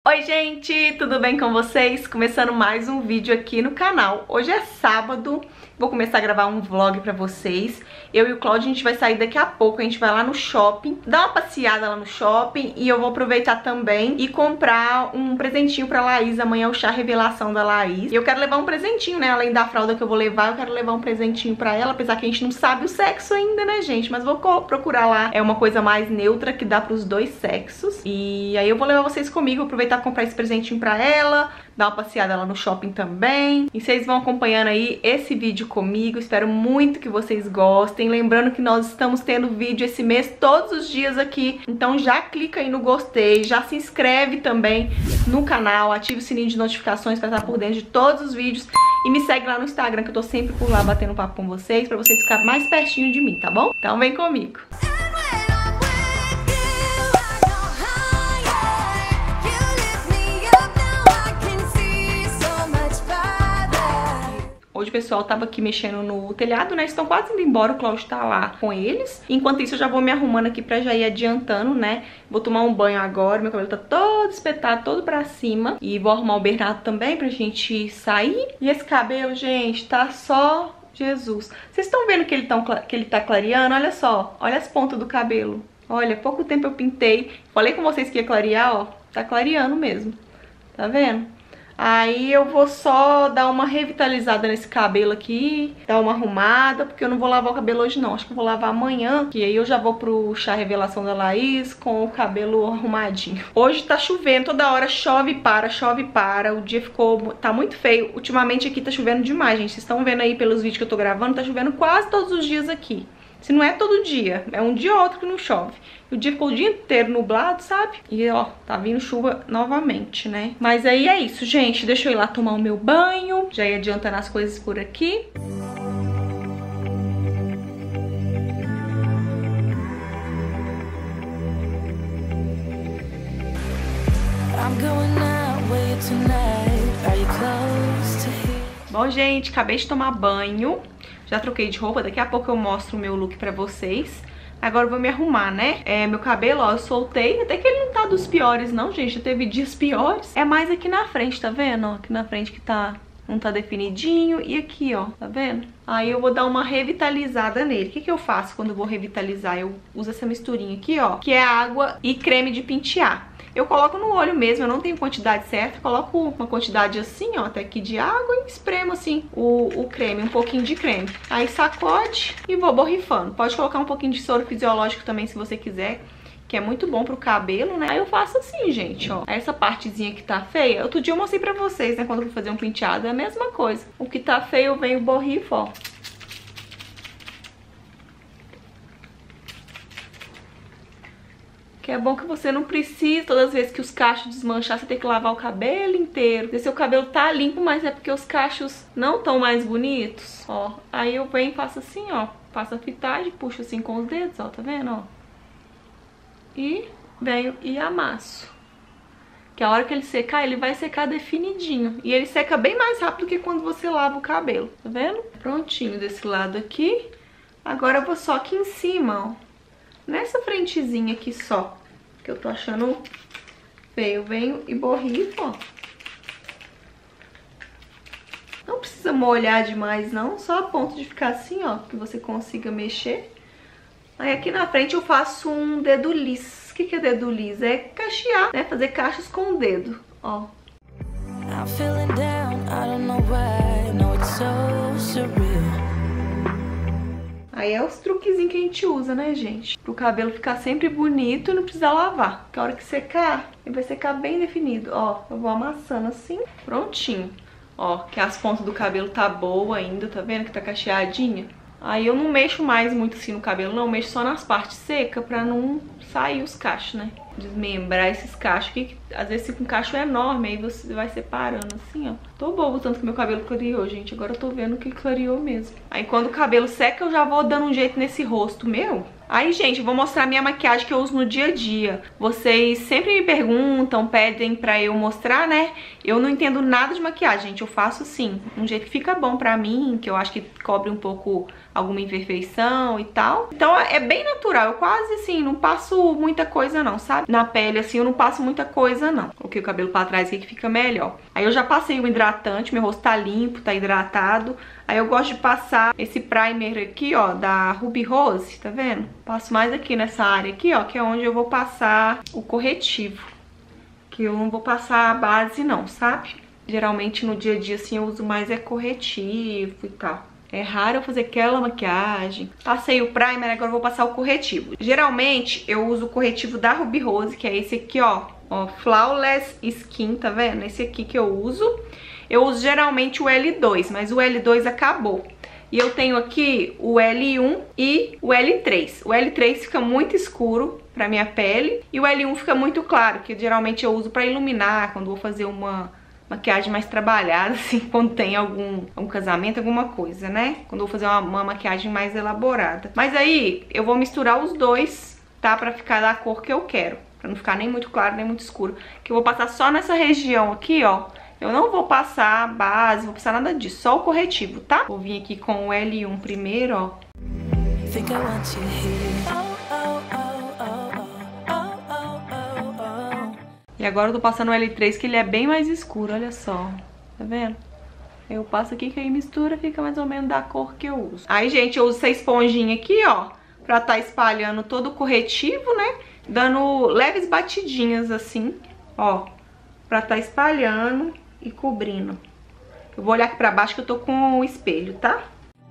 Oi gente, tudo bem com vocês? Começando mais um vídeo aqui no canal. Hoje é sábado, vou começar a gravar um vlog pra vocês. Eu e o Cláudio, a gente vai sair daqui a pouco, a gente vai lá no shopping, dar uma passeada lá no shopping e eu vou aproveitar também e comprar um presentinho pra Laís. Amanhã é o chá revelação da Laís. E eu quero levar um presentinho, né? Além da fralda que eu vou levar, eu quero levar um presentinho pra ela, apesar que a gente não sabe o sexo ainda, né, gente? Mas vou procurar lá, é uma coisa mais neutra que dá pros dois sexos. E aí eu vou levar vocês comigo, aproveitar e comprar esse presentinho pra ela, dar uma passeada lá no shopping também. E vocês vão acompanhando aí esse vídeo comigo, espero muito que vocês gostem. Lembrando que nós estamos tendo vídeo esse mês todos os dias aqui, então já clica aí no gostei, já se inscreve também no canal, ative o sininho de notificações pra estar por dentro de todos os vídeos. E me segue lá no Instagram, que eu tô sempre por lá batendo papo com vocês, pra vocês ficarem mais pertinho de mim, tá bom? Então vem comigo. Hoje o pessoal tava aqui mexendo no telhado, né? Estão quase indo embora, o Cláudio tá lá com eles. Enquanto isso eu já vou me arrumando aqui pra já ir adiantando, né? Vou tomar um banho agora, meu cabelo tá todo espetado, todo pra cima. E vou arrumar o Bernardo também pra gente sair. E esse cabelo, gente, tá só Jesus. Vocês estão vendo que ele tá clareando? Olha só, olha as pontas do cabelo. Olha, pouco tempo eu pintei. Falei com vocês que ia clarear, ó. Tá clareando mesmo. Tá vendo? Aí eu vou só dar uma revitalizada nesse cabelo aqui, dar uma arrumada, porque eu não vou lavar o cabelo hoje não, acho que eu vou lavar amanhã, que aí eu já vou pro chá revelação da Laís com o cabelo arrumadinho. Hoje tá chovendo, toda hora chove e para, o dia tá muito feio, ultimamente aqui tá chovendo demais, gente, vocês estão vendo aí pelos vídeos que eu tô gravando, tá chovendo quase todos os dias aqui. Se não é todo dia, é um dia ou outro que não chove. O dia ficou o dia inteiro nublado, sabe? E ó, tá vindo chuva novamente, né? Mas aí é isso, gente. Deixa eu ir lá tomar o meu banho. Já ia adiantando as coisas por aqui. Bom, gente, acabei de tomar banho. Já troquei de roupa, daqui a pouco eu mostro o meu look pra vocês. Agora eu vou me arrumar, né? Meu cabelo, ó, eu soltei. Até que ele não tá dos piores, não, gente. Já teve dias piores. É mais aqui na frente, tá vendo? Ó, aqui na frente que não tá definidinho. E aqui, ó, tá vendo? Aí eu vou dar uma revitalizada nele. O que eu faço quando eu vou revitalizar? Eu uso essa misturinha aqui, ó, que é água e creme de pentear. Eu coloco no olho mesmo, eu não tenho quantidade certa, coloco uma quantidade assim, ó, até aqui de água e espremo assim o creme, um pouquinho de creme. Aí sacode e vou borrifando. Pode colocar um pouquinho de soro fisiológico também se você quiser, que é muito bom pro cabelo, né? Aí eu faço assim, gente, ó. Essa partezinha que tá feia, outro dia eu mostrei pra vocês, né, quando eu fui fazer um penteado, é a mesma coisa. O que tá feio eu venho borrifo, ó. Que é bom que você não precisa, todas as vezes que os cachos desmanchar, você tem que lavar o cabelo inteiro. Se seu cabelo tá limpo, mas é porque os cachos não estão mais bonitos, ó. Aí eu venho e faço assim, ó. Passo a fitagem, puxo assim com os dedos, ó, tá vendo, ó? E venho e amasso. Que a hora que ele secar, ele vai secar definidinho. E ele seca bem mais rápido que quando você lava o cabelo, tá vendo? Prontinho desse lado aqui. Agora eu vou só aqui em cima, ó. Nessa frentezinha aqui só, que eu tô achando feio, venho e borrifo, ó. Não precisa molhar demais não, só a ponto de ficar assim, ó, que você consiga mexer. Aí aqui na frente eu faço um dedo liso. O que é dedo liso? É cachear, né? Fazer cachos com o dedo, ó. I'm feeling down, I don't know why, no it's so surreal. Aí é os truquezinhos que a gente usa, né, gente? Pro cabelo ficar sempre bonito e não precisar lavar. Porque a hora que secar, ele vai secar bem definido. Ó, eu vou amassando assim, prontinho. Ó, que as pontas do cabelo tá boa ainda, tá vendo que tá cacheadinha? Aí eu não mexo mais muito assim no cabelo, não. Eu mexo só nas partes secas pra não sair os cachos, né? Desmembrar esses cachos, que às vezes fica um cacho enorme, aí você vai separando assim, ó. Tô bobo tanto que meu cabelo clareou, gente. Agora eu tô vendo que ele clareou mesmo. Aí quando o cabelo seca, eu já vou dando um jeito nesse rosto meu. Aí, gente, eu vou mostrar a minha maquiagem que eu uso no dia a dia. Vocês sempre me perguntam, pedem pra eu mostrar, né? Eu não entendo nada de maquiagem, gente. Eu faço, assim, um jeito que fica bom pra mim, que eu acho que cobre um pouco alguma imperfeição e tal. Então, é bem natural. Eu quase, assim, não passo muita coisa não, sabe? na pele, assim, eu não passo muita coisa, não. Coloquei o cabelo pra trás aqui que fica melhor. Aí eu já passei o hidratante, meu rosto tá limpo, tá hidratado. Aí eu gosto de passar esse primer aqui, ó, da Ruby Rose, tá vendo? Passo mais aqui nessa área aqui, ó, que é onde eu vou passar o corretivo. Que eu não vou passar a base, não, sabe? Geralmente no dia a dia, assim, eu uso mais corretivo e tal. É raro eu fazer aquela maquiagem. Passei o primer, agora eu vou passar o corretivo. Geralmente eu uso o corretivo da Ruby Rose, que é esse aqui, ó. Ó, Flawless Skin, tá vendo? Esse aqui que eu uso. Eu uso geralmente o L2, mas o L2 acabou. E eu tenho aqui o L1 e o L3. O L3 fica muito escuro pra minha pele e o L1 fica muito claro, que geralmente eu uso pra iluminar, quando vou fazer uma maquiagem mais trabalhada, assim, quando tem algum casamento, alguma coisa, né? Quando eu vou fazer uma maquiagem mais elaborada. Mas aí eu vou misturar os dois, tá? Pra ficar da cor que eu quero. Pra não ficar nem muito claro, nem muito escuro. Que eu vou passar só nessa região aqui, ó. Eu não vou passar base, vou passar nada disso, só o corretivo, tá? Vou vir aqui com o L1 primeiro, ó. E agora eu tô passando o L3, que ele é bem mais escuro, olha só. Tá vendo? Eu passo aqui, que aí mistura, fica mais ou menos da cor que eu uso. Aí, gente, eu uso essa esponjinha aqui, ó, pra tá espalhando todo o corretivo, né? Dando leves batidinhas, assim, ó, pra tá espalhando e cobrindo. Eu vou olhar aqui pra baixo que eu tô com o espelho, tá?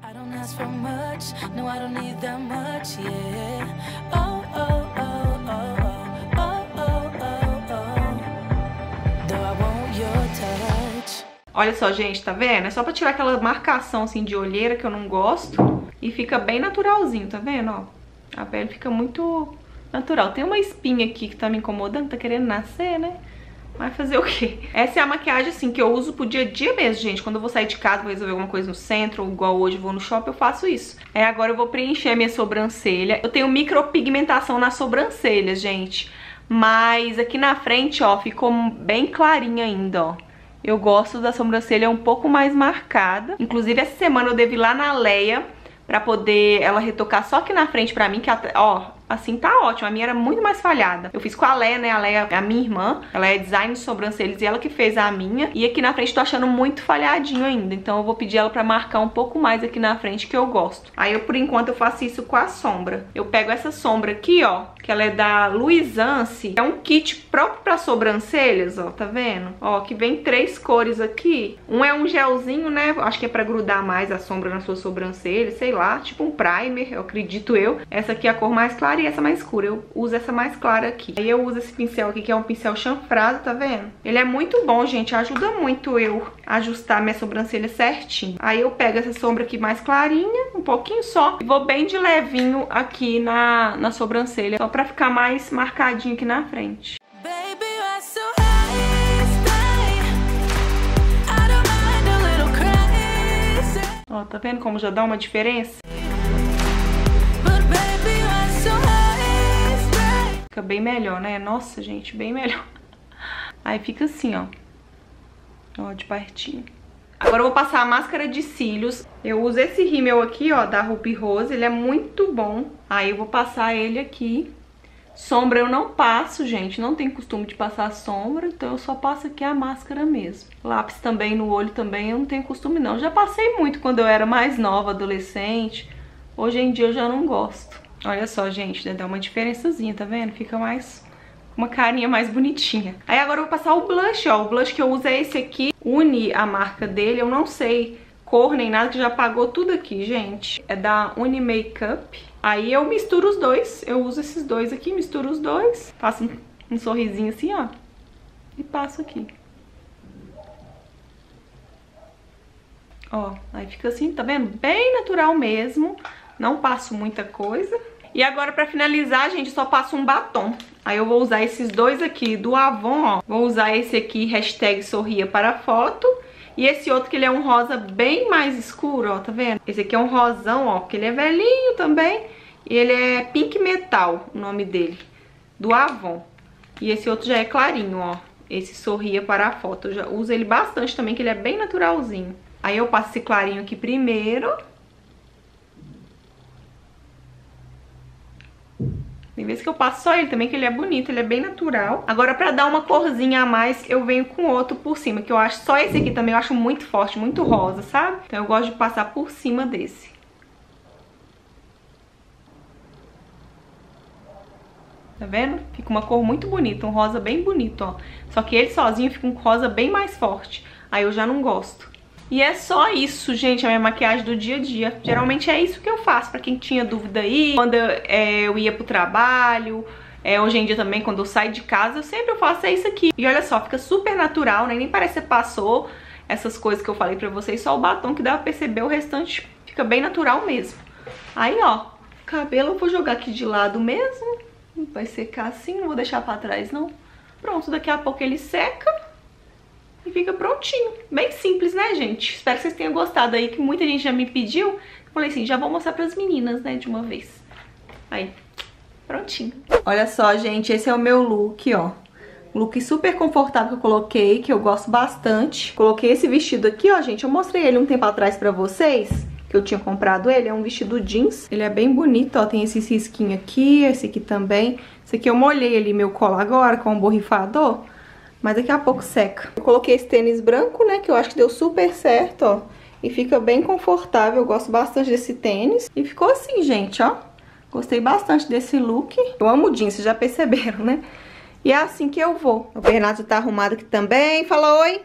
Olha só, gente, tá vendo? É só pra tirar aquela marcação, assim, de olheira que eu não gosto. E fica bem naturalzinho, tá vendo, ó? A pele fica muito natural. Tem uma espinha aqui que tá me incomodando, tá querendo nascer, né? Vai fazer o quê? Essa é a maquiagem, assim, que eu uso pro dia a dia mesmo, gente. Quando eu vou sair de casa, vou resolver alguma coisa no centro, ou igual hoje eu vou no shopping, eu faço isso. Aí agora eu vou preencher a minha sobrancelha. Eu tenho micropigmentação na sobrancelha, gente. Mas aqui na frente, ó, ficou bem clarinha ainda, ó. Eu gosto da sobrancelha um pouco mais marcada. Inclusive, essa semana eu devo ir lá na Leia pra poder ela retocar só aqui na frente pra mim, que ó, assim tá ótimo. A minha era muito mais falhada. Eu fiz com a Leia, né? A Leia é a minha irmã. Ela é design de sobrancelhas e ela que fez a minha. E aqui na frente tô achando muito falhadinho ainda. Então eu vou pedir ela pra marcar um pouco mais aqui na frente, que eu gosto. Aí eu, por enquanto, eu faço isso com a sombra. Eu pego essa sombra aqui, ó, que ela é da Luisance. É um kit próprio pra sobrancelhas, ó, tá vendo? Ó, que vem 3 cores aqui. Um é um gelzinho, né? Acho que é pra grudar mais a sombra na sua sobrancelha, sei lá. Tipo um primer, eu acredito eu. Essa aqui é a cor mais clara e essa mais escura. Eu uso essa mais clara aqui. Aí eu uso esse pincel aqui, que é um pincel chanfrado, tá vendo? Ele é muito bom, gente. Ajuda muito eu a ajustar minha sobrancelha certinho. Aí eu pego essa sombra aqui mais clarinha, um pouquinho só, e vou bem de levinho aqui na sobrancelha, só pra ficar mais marcadinho aqui na frente. Ó, tá vendo como já dá uma diferença? Fica bem melhor, né? Nossa, gente, bem melhor. Aí fica assim, ó. Ó, de pertinho. Agora eu vou passar a máscara de cílios. Eu uso esse rímel aqui, ó, da Ruby Rose. Ele é muito bom. Aí eu vou passar ele aqui. Sombra eu não passo, gente. Não tenho costume de passar sombra. Então eu só passo aqui a máscara mesmo. Lápis também no olho também eu não tenho costume, não. Já passei muito quando eu era mais nova, adolescente. Hoje em dia eu já não gosto. Olha só, gente, dá uma diferençazinha, tá vendo? Fica mais... uma carinha mais bonitinha. Aí agora eu vou passar o blush, ó. O blush que eu uso é esse aqui. Uni, a marca dele. Eu não sei cor nem nada, que já apagou tudo aqui, gente. É da Uni Makeup. Aí eu misturo os dois. Eu uso esses dois aqui, misturo os dois. Faço um sorrisinho assim, ó. E passo aqui. Ó, aí fica assim, tá vendo? Bem natural mesmo. Não passo muita coisa. E agora pra finalizar, gente, só passo um batom. Aí eu vou usar esses dois aqui do Avon, ó. Vou usar esse aqui, hashtag sorria para foto. E esse outro que ele é um rosa bem mais escuro, ó, tá vendo? Esse aqui é um rosão, ó, porque ele é velhinho também. E ele é Pink Metal, o nome dele, do Avon. E esse outro já é clarinho, ó. Esse sorria para a foto. Eu já uso ele bastante também, que ele é bem naturalzinho. Aí eu passo esse clarinho aqui primeiro. vezes que eu passo só ele também, que ele é bonito, ele é bem natural. Agora pra dar uma corzinha a mais, eu venho com outro por cima, que eu acho, só esse aqui também eu acho muito forte, muito rosa, sabe? Então eu gosto de passar por cima desse. Tá vendo? Fica uma cor muito bonita, um rosa bem bonito, ó. Só que ele sozinho fica um rosa bem mais forte. Aí eu já não gosto. E é só isso, gente, a minha maquiagem do dia a dia. Geralmente é isso que eu faço, pra quem tinha dúvida aí. Quando eu ia pro trabalho, hoje em dia também, quando eu saio de casa, eu sempre faço isso aqui. E olha só, fica super natural, né? Nem parece que você passou essas coisas que eu falei pra vocês. Só o batom que dá pra perceber, o restante fica bem natural mesmo. Aí, ó, cabelo eu vou jogar aqui de lado mesmo. Vai secar assim, não vou deixar pra trás não. Pronto, daqui a pouco ele seca e fica prontinho. Bem simples, né, gente? Espero que vocês tenham gostado aí, que muita gente já me pediu. Eu falei assim, já vou mostrar pras meninas, né, de uma vez. Aí, prontinho. Olha só, gente, esse é o meu look, ó. Look super confortável que eu coloquei, que eu gosto bastante. Coloquei esse vestido aqui, ó, gente. Eu mostrei ele um tempo atrás pra vocês, que eu tinha comprado ele, é um vestido jeans. Ele é bem bonito, ó, tem esse risquinho aqui, esse aqui também. Esse aqui eu molhei ali meu colo agora com um borrifador, mas daqui a pouco seca. Eu coloquei esse tênis branco, né, que eu acho que deu super certo, ó. E fica bem confortável, eu gosto bastante desse tênis. E ficou assim, gente, ó. Gostei bastante desse look. Eu amo jeans, vocês já perceberam, né? E é assim que eu vou. O Bernardo tá arrumado aqui também. Fala oi.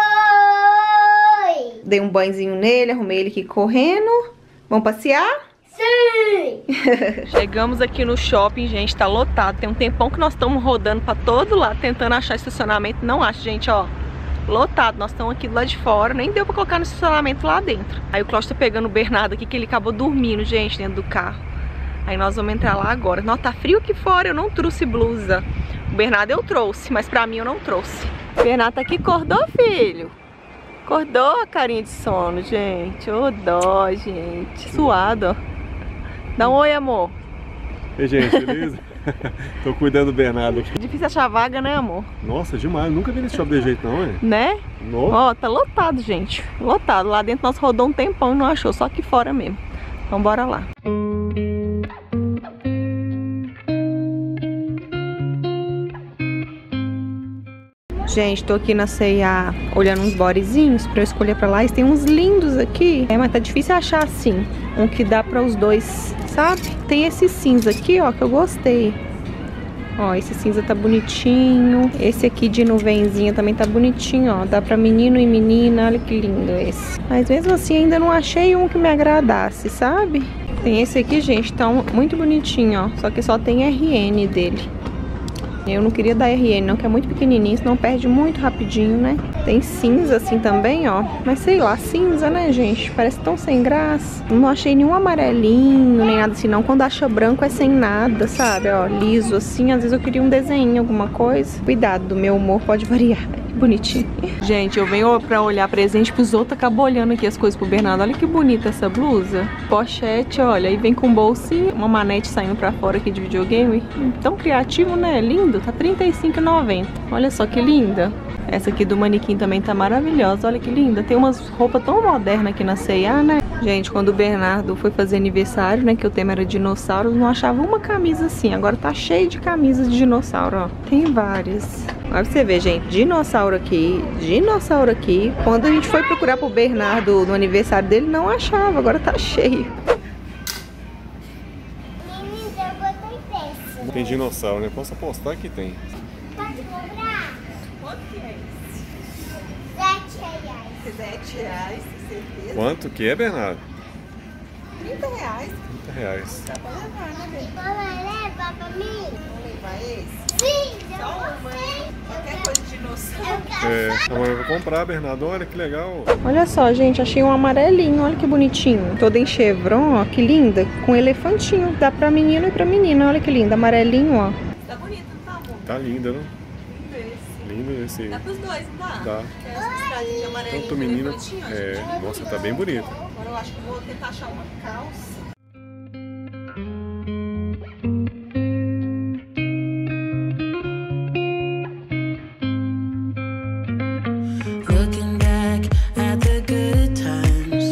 Oi! Dei um banhozinho nele, arrumei ele aqui correndo. Vamos passear? Sim! Chegamos aqui no shopping, gente, tá lotado. Tem um tempão que nós estamos rodando pra todo lado, tentando achar estacionamento. Não acho, gente, ó. Lotado, nós estamos aqui do lado de fora. Nem deu pra colocar no estacionamento lá dentro. Aí o Cláudio tá pegando o Bernardo aqui, que ele acabou dormindo, gente, dentro do carro. Aí nós vamos entrar lá agora. Nossa, tá frio aqui fora, eu não trouxe blusa. O Bernardo eu trouxe, mas pra mim eu não trouxe. O Bernardo tá aqui, acordou, filho? Acordou a carinha de sono, gente. Ô dó, gente. Suado, ó. Dá um oi, amor. Ei, gente, beleza? Tô cuidando do Bernardo aqui. Difícil achar vaga, né, amor? Nossa, demais. Nunca vi nesse shopping de jeito, não, é? Né? Nossa. Ó, tá lotado, gente. Lotado. Lá dentro nós rodou um tempão e não achou. Só aqui fora mesmo. Então bora lá. Gente, tô aqui na C&A olhando uns bodyzinhos pra eu escolher pra lá. E tem uns lindos aqui. Mas tá difícil achar assim. Um que dá pra os dois, sabe? Tem esse cinza aqui, ó, que eu gostei. Ó, esse cinza tá bonitinho. Esse aqui de nuvenzinha também tá bonitinho, ó. Dá pra menino e menina. Olha que lindo esse. Mas mesmo assim ainda não achei um que me agradasse, sabe? Tem esse aqui, gente, tá muito bonitinho, ó. Só que só tem RN dele. Eu não queria dar RN não, que é muito pequenininho, senão perde muito rapidinho, né? Tem cinza assim também, ó. Mas sei lá, cinza, né, gente? Parece tão sem graça. Não achei nenhum amarelinho, nem nada assim, não. Quando acha branco é sem nada, sabe? Ó, liso assim. Às vezes eu queria um desenho, alguma coisa. Cuidado, do meu humor pode variar. Bonitinho. Gente, eu venho pra olhar presente pros outros, acabo olhando aqui as coisas pro Bernardo. Olha que bonita essa blusa. Pochete, olha. E vem com bolsa e uma manete saindo pra fora aqui de videogame. Tão criativo, né? Lindo. Tá R$ 35,90. Olha só que linda. Essa aqui do manequim também tá maravilhosa. Olha que linda. Tem umas roupas tão modernas aqui na C&A, né? Gente, quando o Bernardo foi fazer aniversário, né? Que o tema era dinossauros, não achava uma camisa assim. Agora tá cheio de camisas de dinossauro, ó. Tem várias. Olha pra você ver, gente. Dinossauro aqui. Dinossauro aqui. Quando a gente foi procurar pro Bernardo no aniversário dele, não achava. Agora tá cheio. Tem dinossauro, né? Posso apostar que tem. Pode comprar? Quanto que é esse? R$ 7. R$7, certeza? Quanto que é, Bernardo? R$30. R$30. Dá pra levar, né, bem? Vai levar pra mim? Vamos levar esse? Sim, eu Só uma, gostei. né? Qualquer coisa de dinossauro. Eu quero É, amanhã eu vou comprar, Bernardo. Olha que legal. Olha só, gente, achei um amarelinho, olha que bonitinho. Toda em chevron, ó, que linda. Com elefantinho, dá pra menino e pra menina, olha que lindo, amarelinho, ó. Tá bonito, não tá bom? Tá linda, né? Lindo esse. Lindo esse. Dá pros dois, não dá? Dá. Que é essa estradinha de amarelinho Tanto com menino. elefantinho, ó, É, gente. nossa, tá bem bonito. Agora eu acho que vou tentar achar uma calça. Looking back at the good times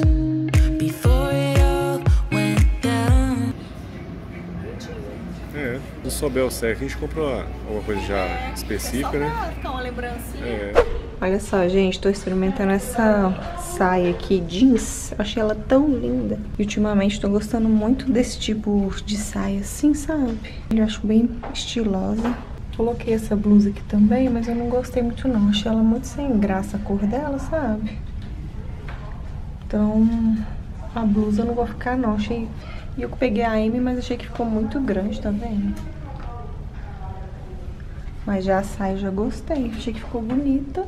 before it all went down. É, souber o certo, a gente compra alguma coisa já específica, né? Pra ficar uma lembrancinha. É. Olha só, gente, tô experimentando essa saia aqui, jeans. Eu achei ela tão linda. E ultimamente tô gostando muito desse tipo de saia assim, sabe? Eu acho bem estilosa. Coloquei essa blusa aqui também, mas eu não gostei muito não. Achei ela muito sem graça a cor dela, sabe? Então, a blusa eu não vou ficar não. Achei... E eu peguei a M, mas achei que ficou muito grande, tá vendo? Mas já a saia eu já gostei. Achei que ficou bonita.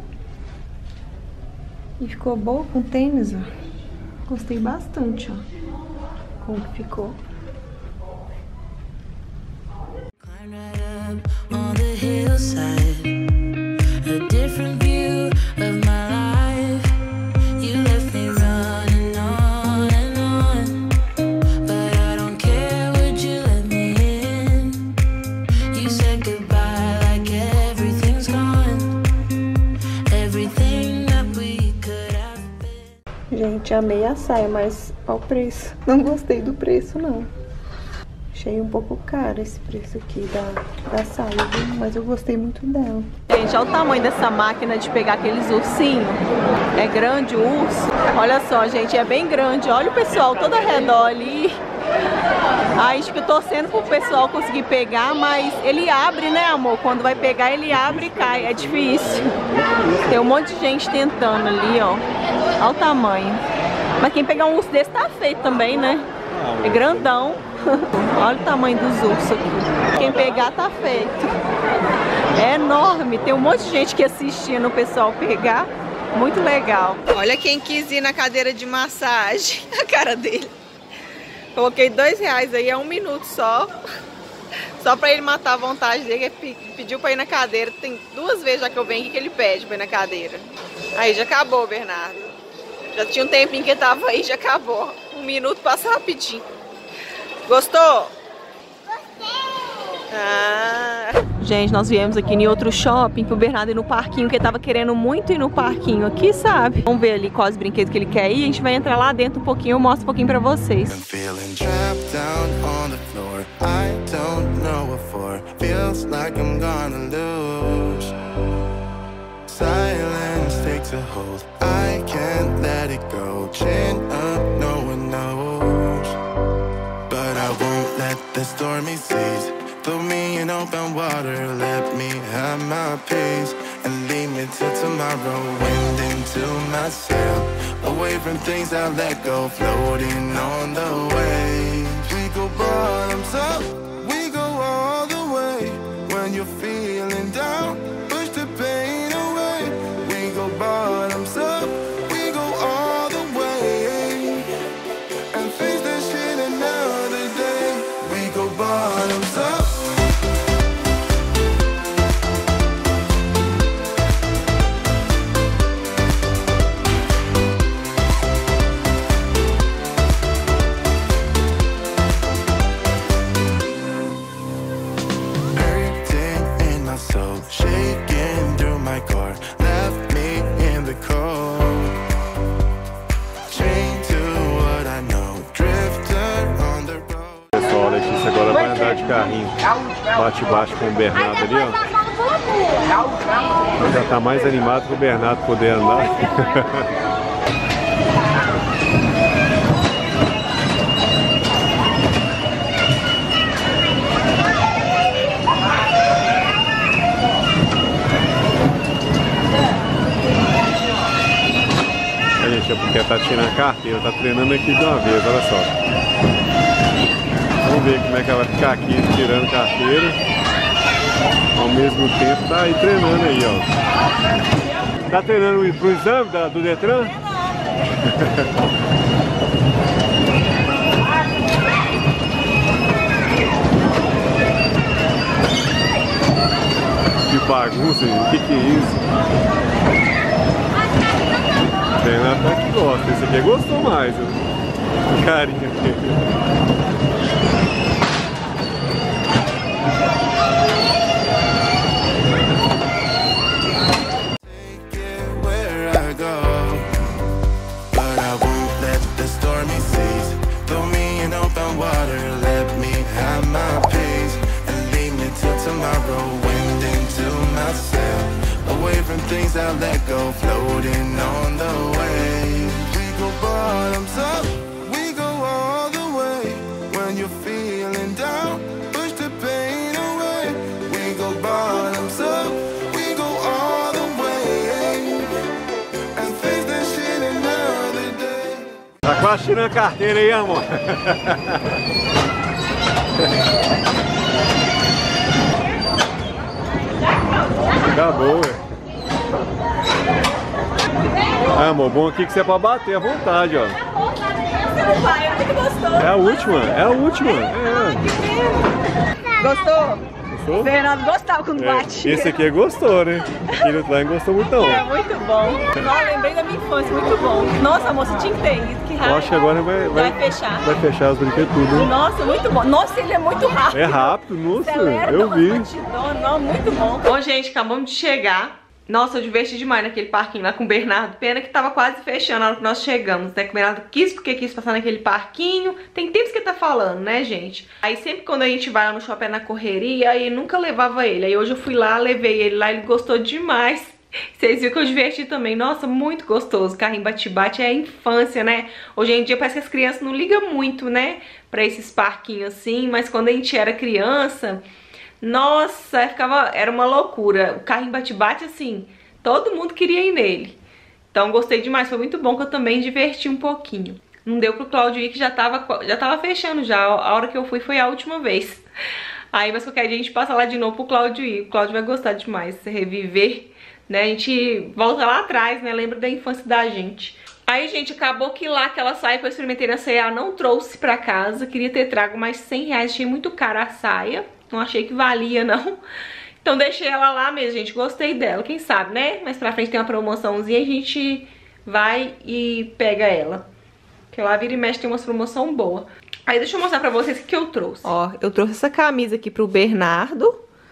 E ficou boa com tênis, ó. Gostei bastante, ó. Como que ficou. Climb right up on the hillside, a different view of my life. You left me running on and on, but I don't care, would you let me in? You said goodbye like everything's gone, everything that we could have been. Gente, amei a saia, mas olha o preço. Não gostei do preço, não. Achei um pouco caro esse preço aqui da saia, viu? Mas eu gostei muito dela. Gente, olha o tamanho dessa máquina de pegar aqueles ursinhos. É grande o urso. Olha só, gente, é bem grande. Olha o pessoal todo ao redor ali. Aí fica torcendo pro pessoal conseguir pegar, mas ele abre, né, amor? Quando vai pegar, ele abre e cai. É difícil. Tem um monte de gente tentando ali, ó. Olha o tamanho. Mas quem pegar um urso desse tá feito também, né? É grandão. Olha o tamanho dos ursos aqui. Quem pegar tá feito. É enorme. Tem um monte de gente que assistindo o pessoal pegar. Muito legal. Olha quem quis ir na cadeira de massagem. A cara dele. Coloquei R$2 aí, é 1 minuto só. Só pra ele matar a vontade dele. Ele pediu pra ir na cadeira. Tem 2 vezes já que eu venho aqui que ele pede pra ir na cadeira. Aí já acabou, Bernardo. Já tinha um tempinho que ele tava aí, já acabou. 1 minuto passa rapidinho. Gostou? Gostei! Ah. Gente, nós viemos aqui em outro shopping pro Bernardo ir no parquinho, que ele tava querendo muito ir no parquinho aqui, sabe? Vamos ver ali quais brinquedos que ele quer ir. A gente vai entrar lá dentro um pouquinho, eu mostro um pouquinho pra vocês. Silence takes a hold, I can't let it go. Chin up, no one knows, but I won't let the stormy seas throw me in open water. Let me have my peace and leave me till tomorrow. Wind into my sail, away from things I let go, floating on the waves. We go bottoms up, we go all the way. When you're feeling down, push the pain away. We go bottoms up, we go all the way, and face that shit another day. We go bottoms up. Shaking through my car, left me in the cold. Chained to what I know, drifter on the road. Pessoal, a Letícia agora vai andar de carrinho bate-bate com o Bernardo ali, ó. Já tá mais animado pro Bernardo poder andar. É porque tá tirando a carteira, tá treinando aqui de uma vez, olha só. Vamos ver como é que ela vai ficar aqui tirando carteira. Ao mesmo tempo tá aí treinando aí, ó. Tá treinando pro exame do Detran? Que bagunça, gente. O que é isso? O Bernardo tá que gosta, esse aqui gostou mais, o carinha aqui. I'll let go, floating on the wave. We go bottoms up, we go all the way. When you're feeling down, push the pain away. We go bottoms up, we go all the way. And face that shit another day. Tá quase tirando a carteira aí, amor. Acabou, ué. Ah, amor, bom aqui que você é pra bater à vontade, ó. Você não vai, é muito gostoso. É a última, é a última. É. Gostou? Gostou? Fernando gostava quando É, bate. esse aqui gostou, né? Aquele outro lá não gostou muito não. É muito bom. Nossa, lembrei da minha infância, muito bom. Nossa, moça, tinha que ter ido. Que raiva. Eu acho que agora vai fechar. Vai fechar os brinquedos tudo, hein? Nossa, muito bom. Nossa, ele é muito rápido. É rápido, nossa, Acelera, eu vi. Não, muito bom. Bom, gente, acabamos de chegar. Nossa, eu diverti demais naquele parquinho lá com o Bernardo. Pena que tava quase fechando na hora que nós chegamos, né? Que o Bernardo quis porque quis passar naquele parquinho. Tem tempos que ele tá falando, né, gente? Aí sempre quando a gente vai lá no shopping na correria, aí nunca levava ele. Aí hoje eu fui lá, levei ele lá, ele gostou demais. Vocês viram que eu diverti também. Nossa, muito gostoso. Carrinho bate-bate é a infância, né? Hoje em dia parece que as crianças não ligam muito, né? Pra esses parquinhos assim. Mas quando a gente era criança... Nossa, era uma loucura. O carrinho bate-bate, assim, todo mundo queria ir nele. Então gostei demais, foi muito bom que eu também diverti um pouquinho. Não deu pro Cláudio ir, que já tava fechando já. A hora que eu fui foi a última vez. Aí, mas qualquer dia a gente passa lá de novo pro Cláudio ir. O Cláudio vai gostar demais, se reviver, né? A gente volta lá atrás, né? Lembra da infância da gente. Aí, gente, acabou que lá aquela saia que eu experimentei na C&A não trouxe pra casa. Queria ter trago mais R$100, achei muito cara a saia. Não achei que valia, não. Então deixei ela lá mesmo, gente. Gostei dela, quem sabe, né? Mais pra frente tem uma promoçãozinha, a gente vai e pega ela. Porque lá vira e mexe tem umas promoção boa. Aí deixa eu mostrar pra vocês o que eu trouxe. Ó, eu trouxe essa camisa aqui pro Bernardo.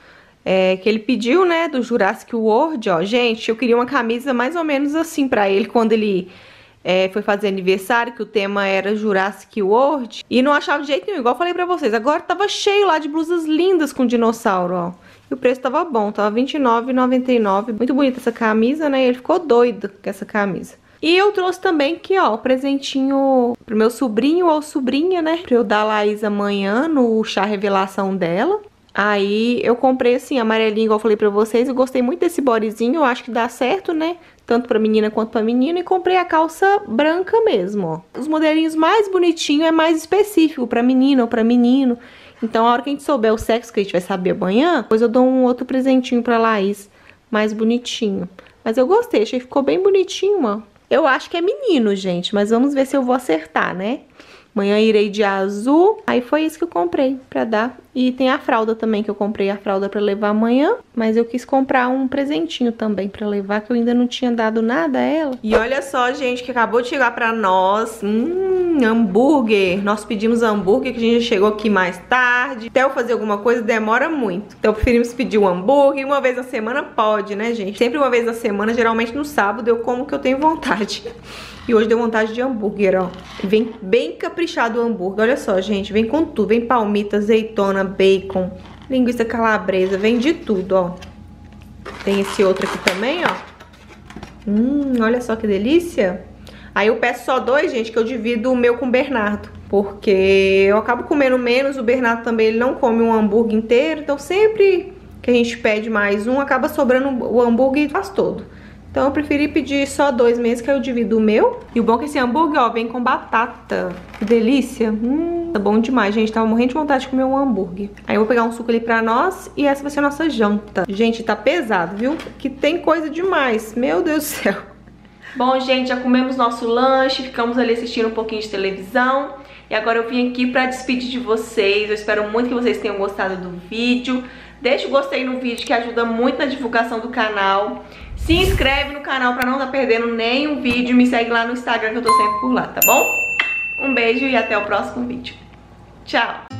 Que ele pediu, né, do Jurassic World, ó. Gente, eu queria uma camisa mais ou menos assim pra ele quando ele... foi fazer aniversário, que o tema era Jurassic World. E não achava de jeito nenhum, igual eu falei pra vocês. Agora tava cheio lá de blusas lindas com dinossauro, ó. E o preço tava bom, tava R$29,99. Muito bonita essa camisa, né? E ele ficou doido com essa camisa. E eu trouxe também aqui, ó, o presentinho pro meu sobrinho ou sobrinha, né? Pra eu dar a Laís amanhã no chá revelação dela. Aí eu comprei assim, amarelinho, igual eu falei pra vocês. Eu gostei muito desse bodyzinho, eu acho que dá certo, né? Tanto pra menina quanto pra menino. E comprei a calça branca mesmo, ó. Os modelinhos mais bonitinhos é mais específico pra menina ou pra menino. Então a hora que a gente souber o sexo, que a gente vai saber amanhã, depois eu dou um outro presentinho pra Laís, mais bonitinho. Mas eu gostei, achei que ficou bem bonitinho, ó. Eu acho que é menino, gente, mas vamos ver se eu vou acertar, né? Amanhã irei de azul. Aí foi isso que eu comprei pra dar. E tem a fralda também, que eu comprei a fralda pra levar amanhã. Mas eu quis comprar um presentinho também pra levar, que eu ainda não tinha dado nada a ela. E olha só, gente, que acabou de chegar pra nós. Hambúrguer. Nós pedimos hambúrguer, que a gente chegou aqui mais tarde. Até eu fazer alguma coisa demora muito. Então preferimos pedir um hambúrguer. Uma vez na semana pode, né, gente? Sempre uma vez na semana, geralmente no sábado, eu como que eu tenho vontade. E hoje deu vontade de hambúrguer, ó. Vem bem caprichado o hambúrguer. Olha só, gente. Vem com tudo. Vem palmito, azeitona, bacon, linguiça calabresa. Vem de tudo, ó. Tem esse outro aqui também, ó. Olha só que delícia. Aí eu peço só 2, gente, que eu divido o meu com o Bernardo. Porque eu acabo comendo menos. O Bernardo também, ele não come um hambúrguer inteiro. Então sempre que a gente pede mais um, acaba sobrando o hambúrguer e faz todo. Então eu preferi pedir só 2 mesmo, que eu divido o meu. E o bom é que esse hambúrguer, ó, vem com batata. Que delícia. Tá bom demais, gente. Tava morrendo de vontade de comer um hambúrguer. Aí eu vou pegar um suco ali pra nós e essa vai ser a nossa janta. Gente, tá pesado, viu? Que tem coisa demais. Meu Deus do céu. Bom, gente, já comemos nosso lanche, ficamos ali assistindo um pouquinho de televisão. E agora eu vim aqui pra despedir de vocês. Eu espero muito que vocês tenham gostado do vídeo. Deixa o gostei no vídeo, que ajuda muito na divulgação do canal. Se inscreve no canal pra não estar perdendo nenhum vídeo. Me segue lá no Instagram, que eu tô sempre por lá, tá bom? Um beijo e até o próximo vídeo. Tchau!